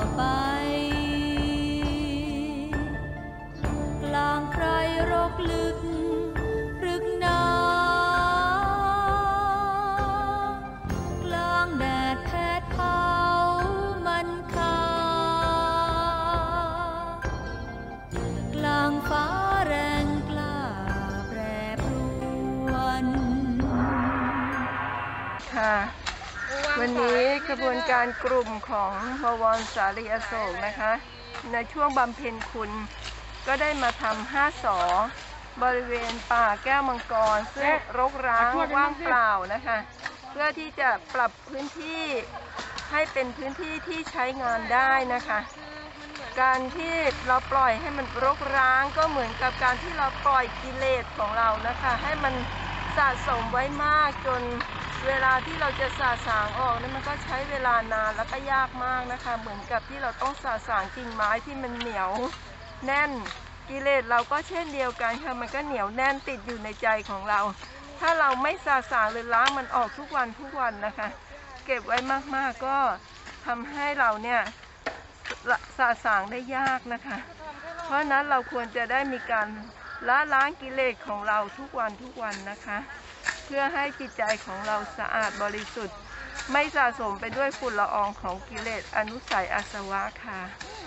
ไปกลางไพรรกลึกรึกนากลางแดดแผดเผามันคากลางฟ้าแรงกล้าแปรปรวนค่ะวันนี้กระบวนการกลุ่มของบวรสาลีอโศกนะคะในช่วงบำเพ็ญคุณก็ได้มาทำ5 สบริเวณป่าแก้วมังกรซึ่งรกร้างว่างเปล่านะคะเพื่อที่จะปรับพื้นที่ให้เป็นพื้นที่ที่ใช้งานได้นะคะการที่เราปล่อยให้มันรกร้างก็เหมือนกับการที่เราปล่อยกิเลสของเรานะคะให้มันสะสมไว้มากจนเวลาที่เราจะสาสางออกนั้นมันก็ใช้เวลานานแล้วก็ยากมากนะคะเหมือนกับที่เราต้องสาสางกิ่งไม้ที่มันเหนียวแน่นกิเลสเราก็เช่นเดียวกันค่ะมันก็เหนียวแน่นติดอยู่ในใจของเราถ้าเราไม่สาสางหรือล้างมันออกทุกวันนะคะเก็บไว้มากๆก็ทำให้เราเนี่ยสาสางได้ยากนะคะเพราะนั้นเราควรจะได้มีการล้างกิเลสของเราทุกวันนะคะเพื่อให้จิตใจของเราสะอาดบริสุทธิ์ไม่สะสมไปด้วยฝุ่นละอองของกิเลสอนุสัยอาสวะค่ะ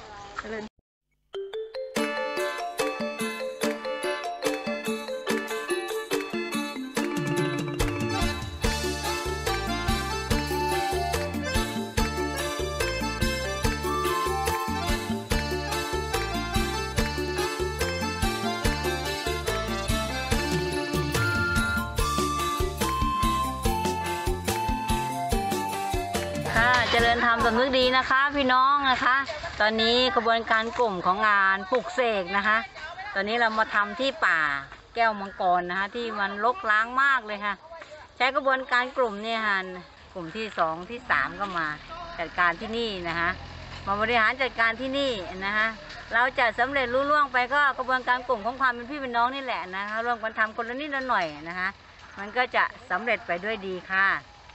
เจริญธรรมสำนึกดีนะคะพี่น้องนะคะตอนนี้กระบวนการกลุ่มของงานปลุกเสกนะคะตอนนี้เรามาทำที่ป่าแก้วมังกรนะคะที่มันรกร้างมากเลยค่ะใช้กระบวนการกลุ่มเนี่ยค่ะกลุ่มที่2ที่3ก็มาจัดการที่นี่นะคะมาบริหารจัดการที่นี่นะคะเราจะสำเร็จรุ่ล่วงไปก็กระบวนการกลุ่มของความเป็นพี่เป็นน้องนี่แหละนะคะร่วมกันทำคนละนิดละหน่อยนะคะมันก็จะสำเร็จไปด้วยดีค่ะ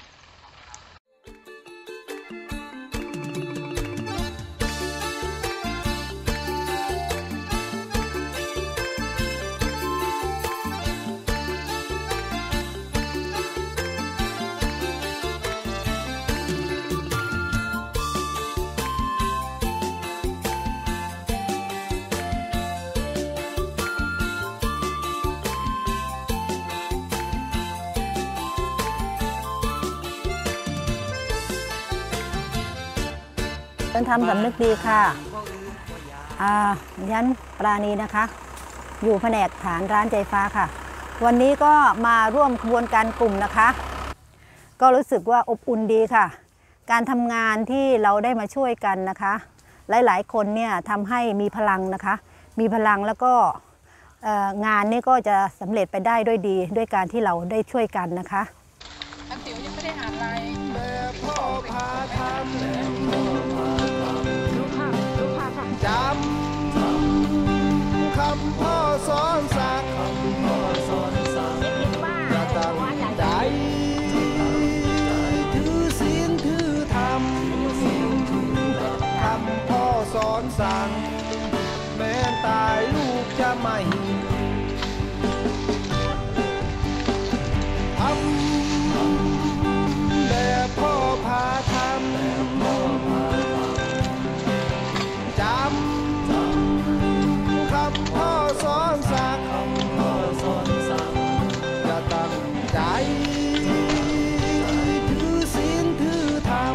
เป็นธรรมสำนึกดีค่ะยันปราณีนะคะอยู่แผนกฐานร้านใจฟ้าค่ะวันนี้ก็มาร่วมขบวนการกลุ่มนะคะก็รู้สึกว่าอบอุ่นดีค่ะการทำงานที่เราได้มาช่วยกันนะคะหลายๆคนเนี่ยทำให้มีพลังนะคะมีพลังแล้วก็งานนี้ก็จะสำเร็จไปได้ด้วยดีด้วยการที่เราได้ช่วยกันนะคะอันติ๋วยังไม่ได้อ่านอะไรพ่อพาทำจำคำพ่อสอนสั่งอย่าตั้งใจถือศีลถือธรรมคำพ่อสอนสั่งแม้ตายลูกจะไม่ทำแบบพ่อพาทำจำคำพ่อสอนสั่งอย่าตั้งใจถือศีลถือธรรม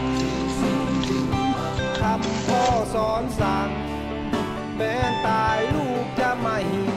คำพ่อสอนสั่งแม้ตายลูกจะไม่